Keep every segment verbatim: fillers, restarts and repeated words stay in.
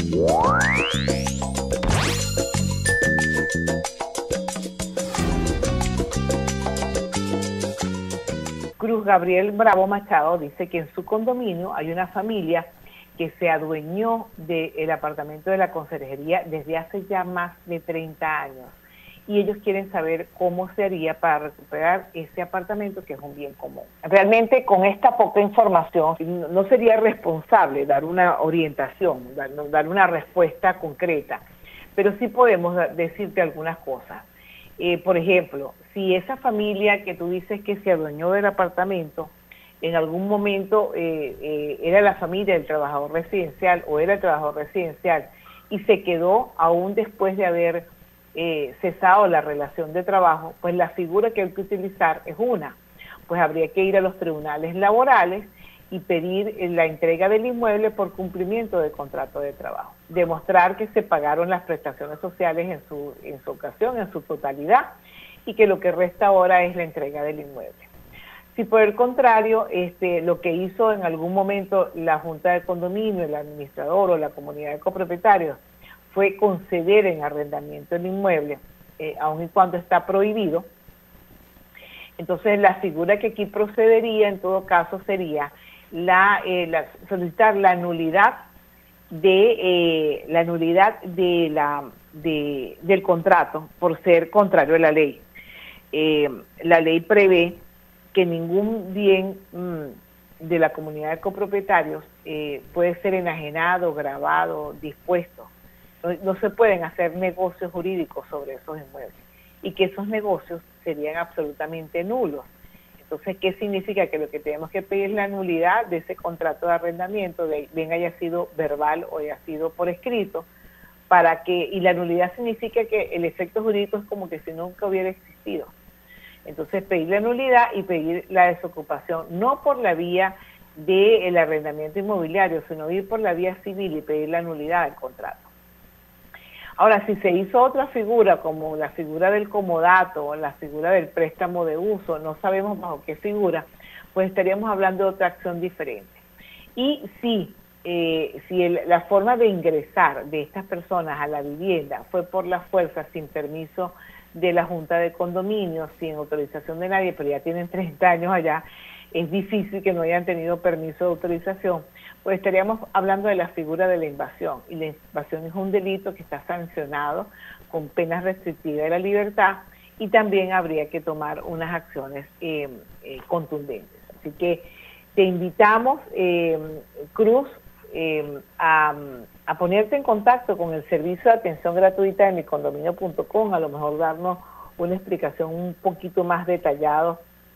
Cruz Gabriel Bravo Machado dice que en su condominio hay una familia que se adueñó del apartamento de la conserjería desde hace ya más de treinta años y ellos quieren saber cómo se haría para recuperar ese apartamento que es un bien común. Realmente con esta poca información no sería responsable dar una orientación, dar, dar una respuesta concreta, pero sí podemos decirte algunas cosas. Eh, por ejemplo, si esa familia que tú dices que se adueñó del apartamento, en algún momento eh, eh, era la familia del trabajador residencial o era el trabajador residencial y se quedó aún después de haber eh, cesado la relación de trabajo, pues la figura que hay que utilizar es una, pues habría que ir a los tribunales laborales y pedir la entrega del inmueble por cumplimiento del contrato de trabajo, demostrar que se pagaron las prestaciones sociales en su, en su ocasión, en su totalidad, y que lo que resta ahora es la entrega del inmueble. Si por el contrario, este, lo que hizo en algún momento la Junta de Condominio, el administrador o la comunidad de copropietarios fue conceder en arrendamiento el inmueble, eh, aun y cuando está prohibido, entonces la figura que aquí procedería en todo caso sería la, eh, la solicitar la nulidad de eh, la nulidad de la de, del contrato por ser contrario a la ley. Eh, la ley prevé que ningún bien mmm, de la comunidad de copropietarios eh, puede ser enajenado, grabado, dispuesto. No, no se pueden hacer negocios jurídicos sobre esos inmuebles y que esos negocios serían absolutamente nulos. Entonces, ¿qué significa? Que lo que tenemos que pedir es la nulidad de ese contrato de arrendamiento, de, bien haya sido verbal o haya sido por escrito, para que, y la nulidad significa que el efecto jurídico es como que si nunca hubiera existido. Entonces, pedir la nulidad y pedir la desocupación, no por la vía del arrendamiento inmobiliario, sino ir por la vía civil y pedir la nulidad del contrato. Ahora, si se hizo otra figura, como la figura del comodato o la figura del préstamo de uso, no sabemos bajo qué figura, pues estaríamos hablando de otra acción diferente. Y si, eh, si el, la forma de ingresar de estas personas a la vivienda fue por la fuerza, sin permiso de la Junta de Condominio, sin autorización de nadie, pero ya tienen treinta años allá, es difícil que no hayan tenido permiso de autorización, pues estaríamos hablando de la figura de la invasión, y la invasión es un delito que está sancionado con penas restrictivas de la libertad, y también habría que tomar unas acciones eh, eh, contundentes. Así que te invitamos, eh, Cruz, eh, a, a ponerte en contacto con el servicio de atención gratuita de mi condominio punto com, a lo mejor darnos una explicación un poquito más detallada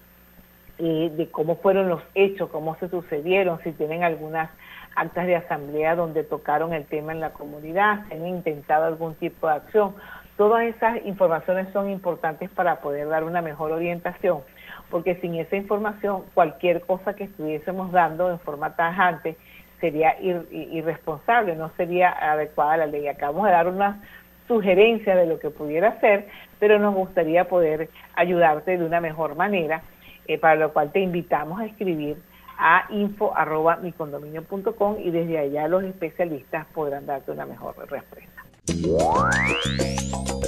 Eh, de cómo fueron los hechos, cómo se sucedieron, si tienen algunas actas de asamblea donde tocaron el tema en la comunidad, si han intentado algún tipo de acción. Todas esas informaciones son importantes para poder dar una mejor orientación, porque sin esa información cualquier cosa que estuviésemos dando en forma tajante sería ir, irresponsable, no sería adecuada la ley. Acabamos de dar unas sugerencias de lo que pudiera hacer, pero nos gustaría poder ayudarte de una mejor manera, Eh, para lo cual te invitamos a escribir a info arroba mi condominio punto com y desde allá los especialistas podrán darte una mejor respuesta.